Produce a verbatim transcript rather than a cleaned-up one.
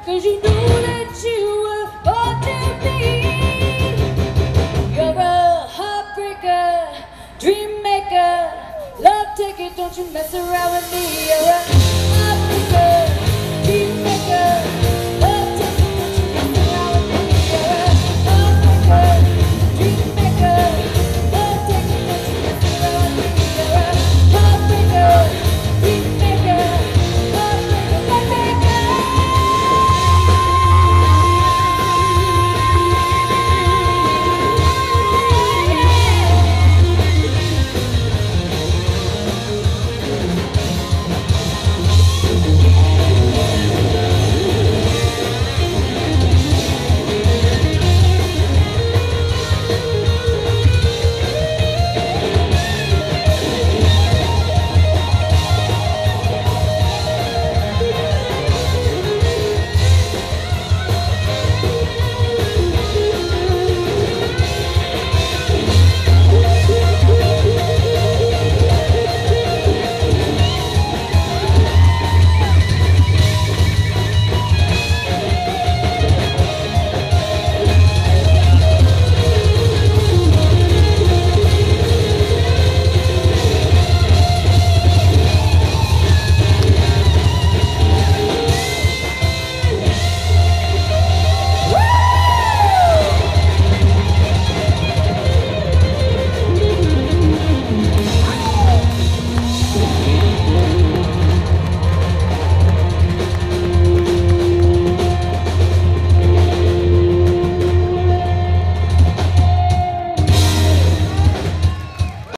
Cause you knew that you were born to be. You're a heartbreaker, dream maker, love taker, don't you mess around with me. You're a